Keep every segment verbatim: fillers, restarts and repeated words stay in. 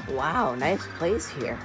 Wow, nice place here.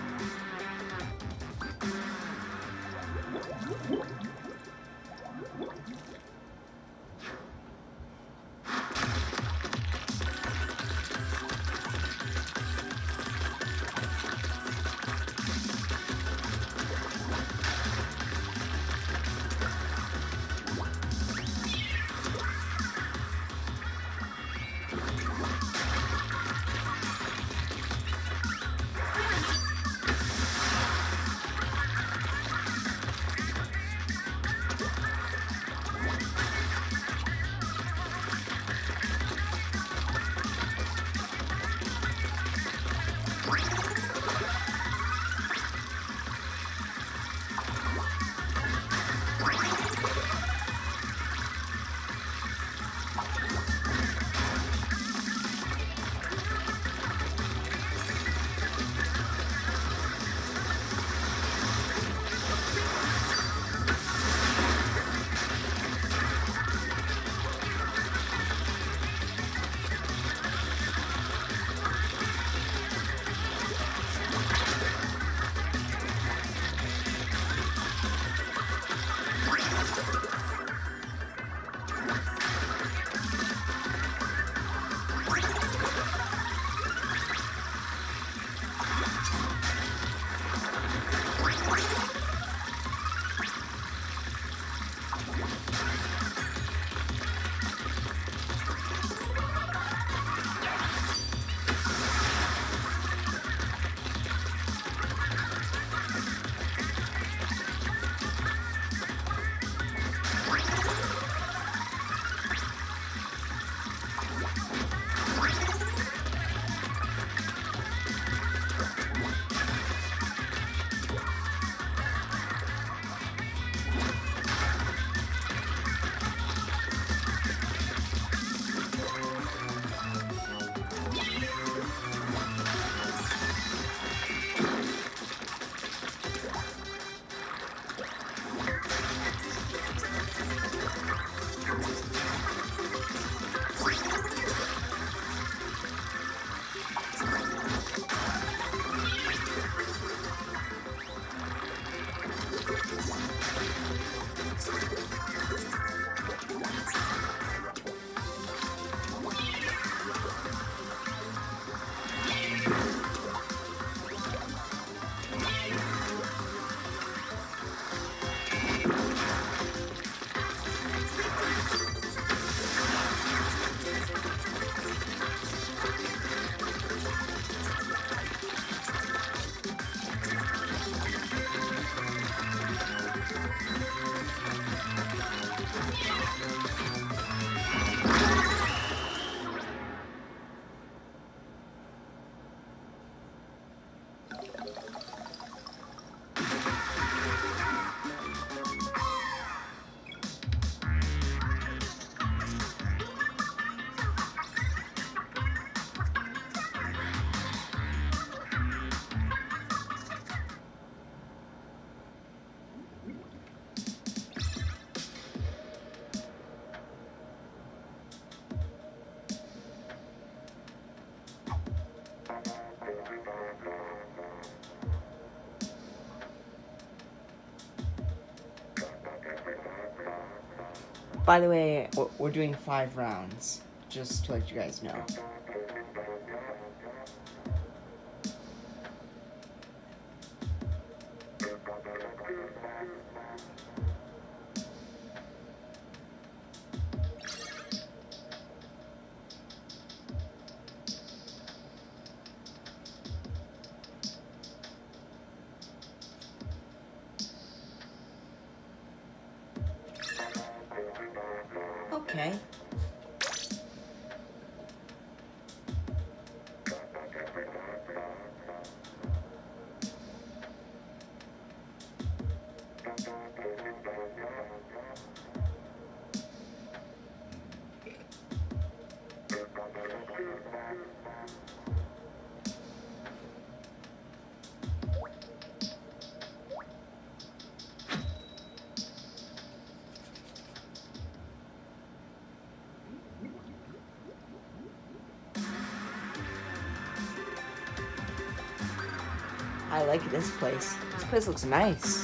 By the way, we're doing five rounds, just to let you guys know. Okay. I like this place. This place looks nice.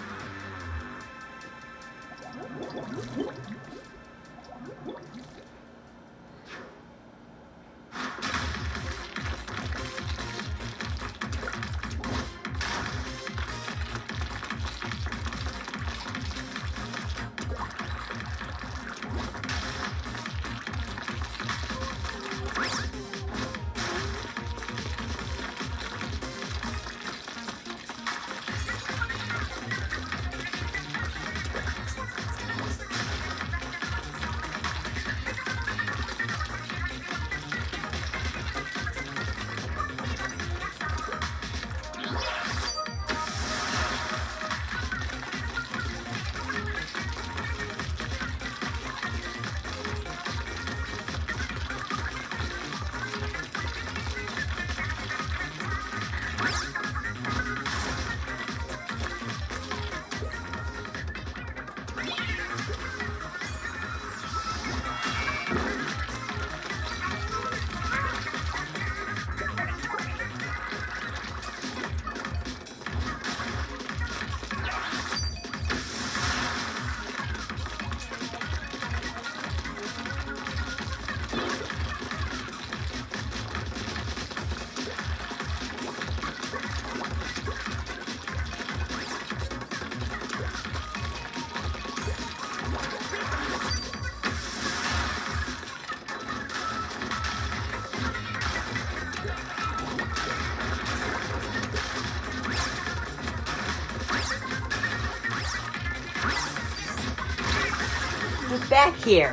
Get back here.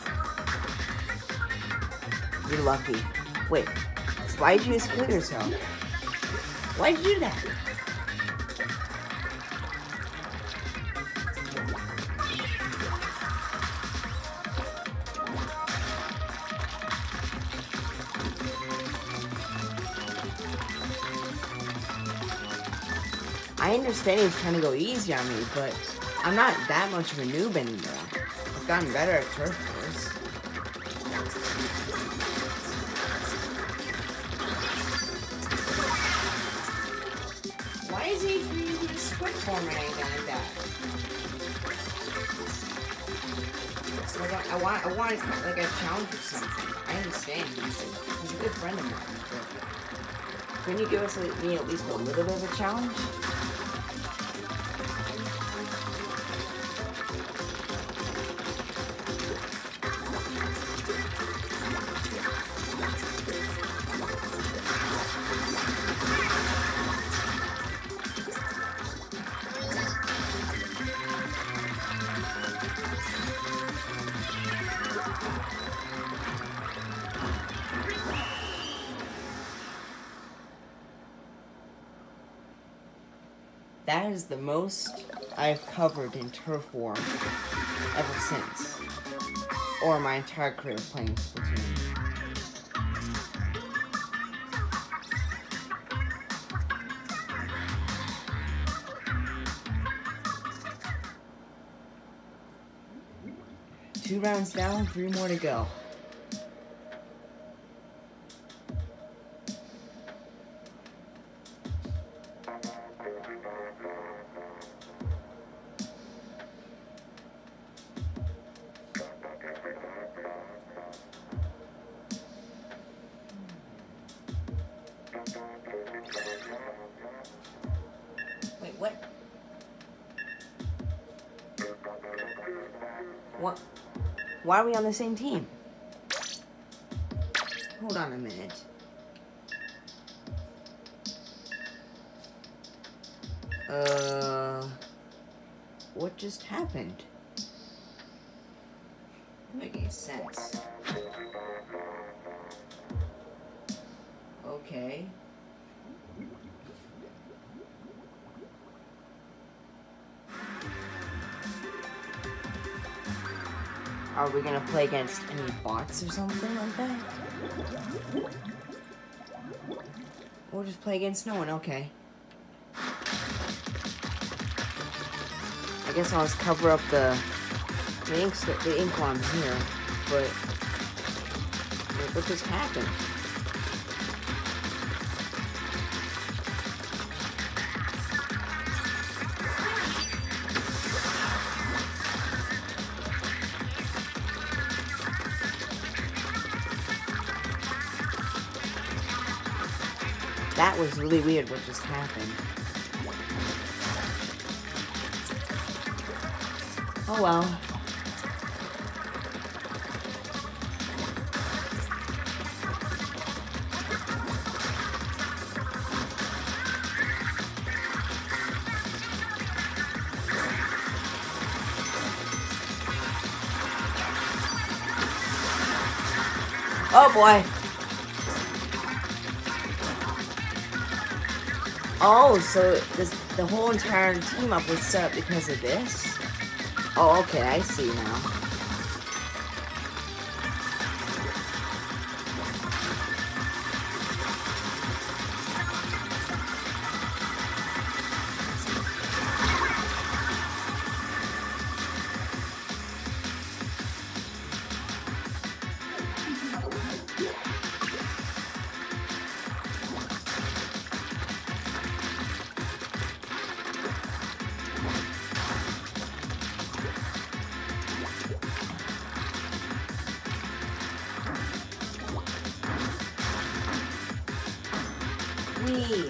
You're lucky. Wait, why'd you just kill yourself? Why'd you do that? I understand he's trying to go easy on me, but I'm not that much of a noob anymore. I've gotten better at turf wars. Why is he using a squid form or anything like that? Like I, I want, I want like a challenge or something. I understand. He's a, he's a good friend of mine. But couldn't you give us a, me at least a little bit of a challenge? That is the most I've covered in turf war ever since. Or my entire career of playing Splatoon. Two rounds down, three more to go. Wait, what? What? Why are we on the same team? Hold on a minute. Uh... What just happened? Doesn't make any sense. Okay. Are we gonna play against any bots or something like that? Or just play against no one, okay. I guess I'll just cover up the the ink, the ink on here, but what just happened? That was really weird what just happened. Oh well. Oh boy. Oh, so this the whole entire team up was set up because of this? Oh, okay, I see now. Wee.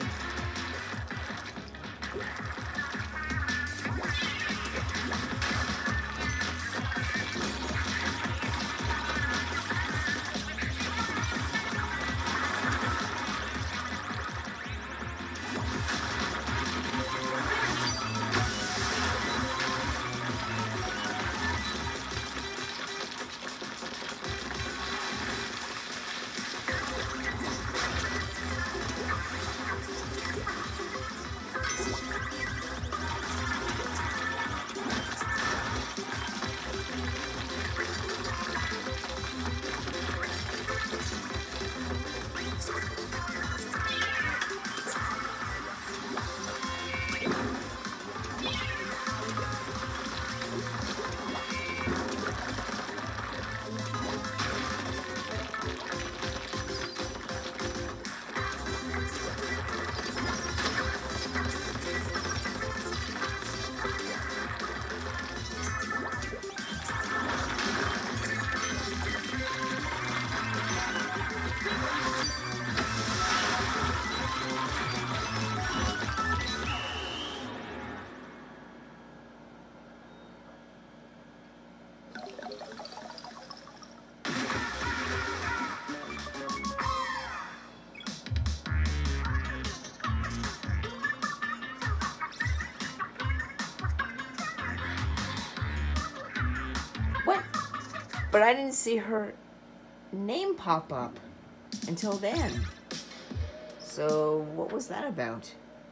What? But I didn't see her name pop up until then. So what was that about?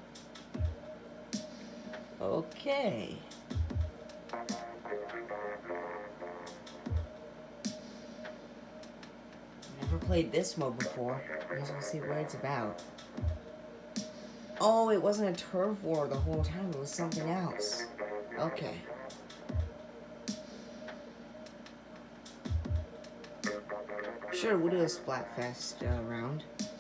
Okay. Never played this mode before. I guess we'll see what it's about. Oh, it wasn't a turf war the whole time. It was something else. Okay. Sure, we'll do a Splatfest uh, round.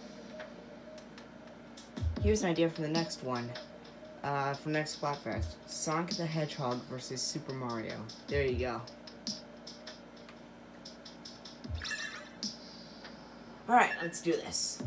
Here's an idea for the next one. Uh, for the next Splatfest. Sonic the Hedgehog versus Super Mario. There you go. Alright, let's do this.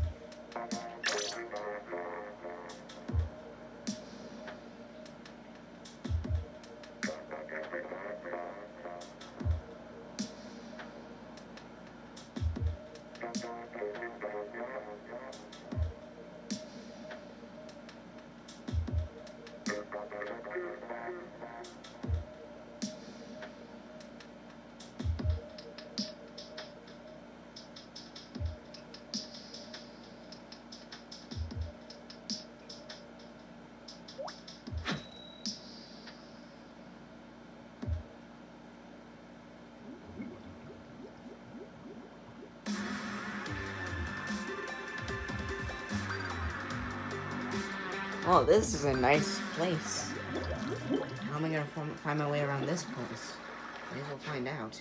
Oh, this is a nice place. How am I gonna find my way around this place? I guess we'll find out.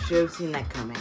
should have seen that coming.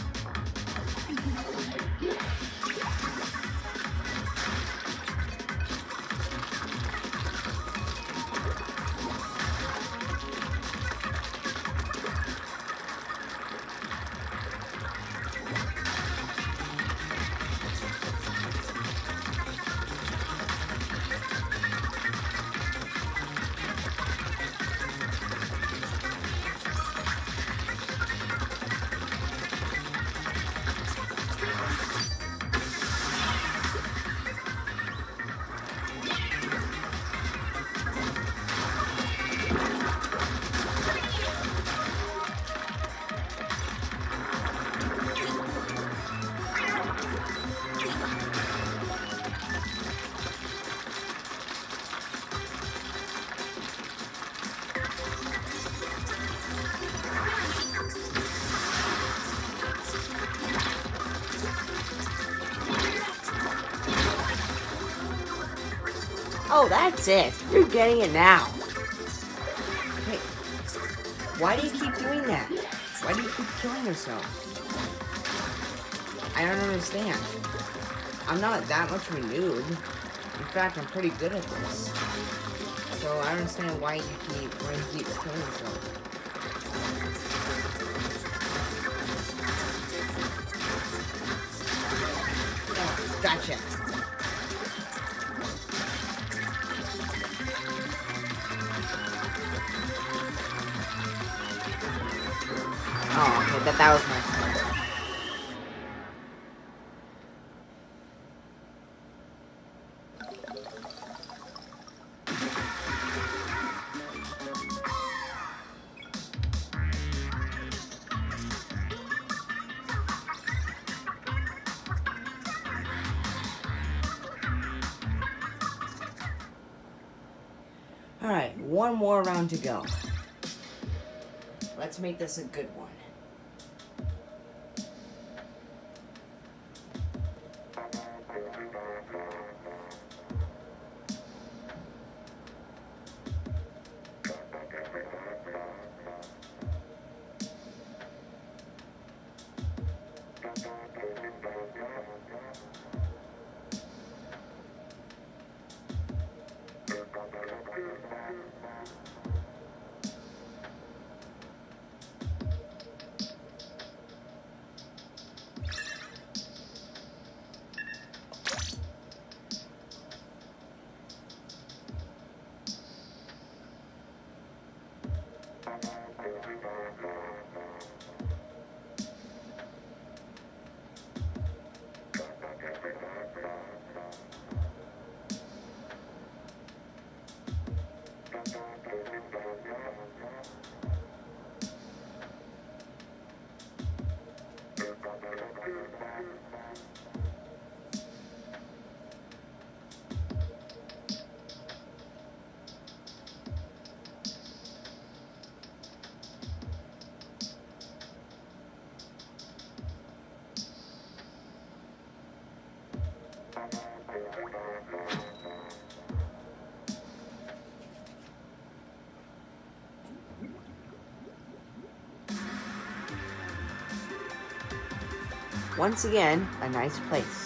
Oh, that's it. You're getting it now. Wait. Why do you keep doing that? Why do you keep killing yourself? I don't understand. I'm not that much of a noob. In fact, I'm pretty good at this. So I don't understand why you keep why you keep killing yourself. Oh, gotcha. Oh, okay, that, that was my fault. Alright, one more round to go. Let's make this a good one. Once again, a nice place.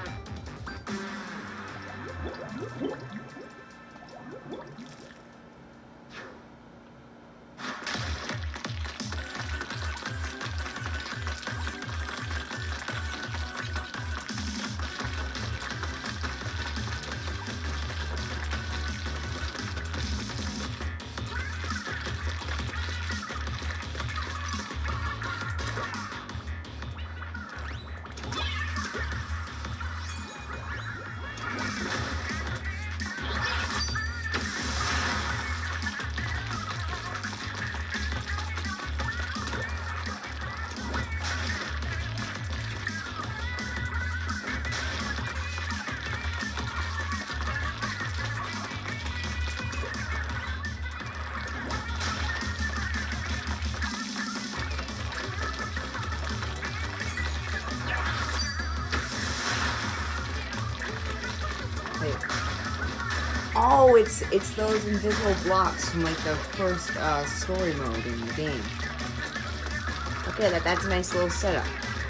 Oh, it's it's those invisible blocks from like the first uh, story mode in the game. Okay, that, that's a nice little setup.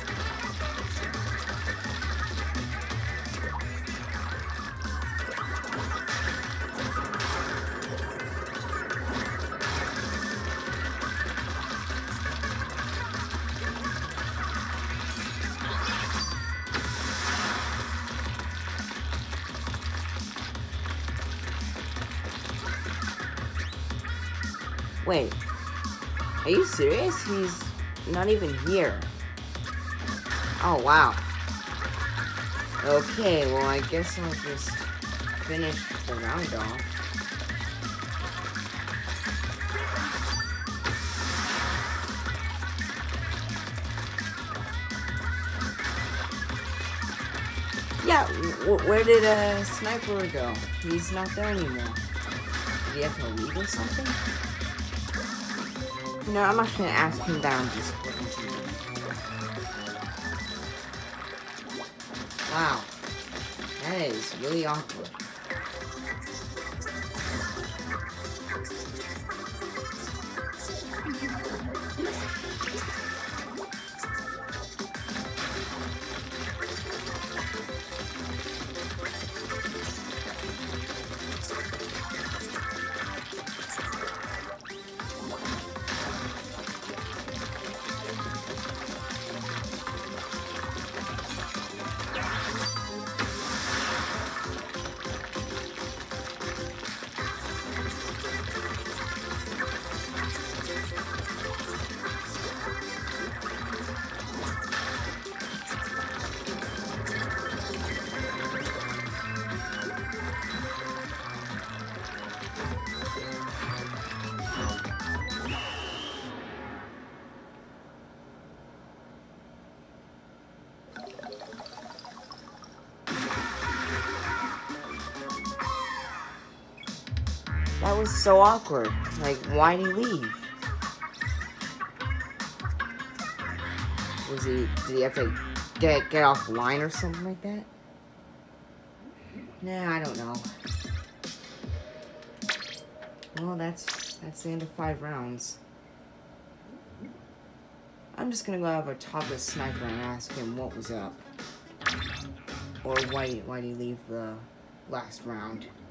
Wait, are you serious? He's not even here. Oh, wow. Okay, well, I guess I'll just finish the round off. Yeah, w where did uh, Sniper go? He's not there anymore. Did he have to leave or something? No, I'm not gonna ask him down just Wow. That is really awkward. That was so awkward. Like, why'd he leave? Was he, did he have to get, get offline or something like that? Nah, I don't know. Well, that's, that's the end of five rounds. I'm just gonna go over top of Sniper and ask him what was up. Or why, why'd he leave the last round.